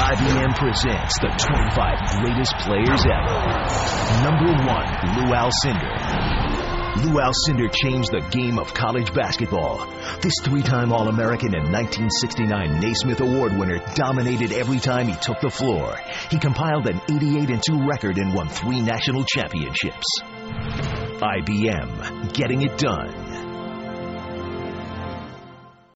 IBM presents the 25 greatest players ever. Number 1, Lou Alcindor. Lou Alcindor changed the game of college basketball. This 3-time All-American and 1969 Naismith Award winner dominated every time he took the floor. He compiled an 88-2 record and won 3 national championships. IBM, getting it done.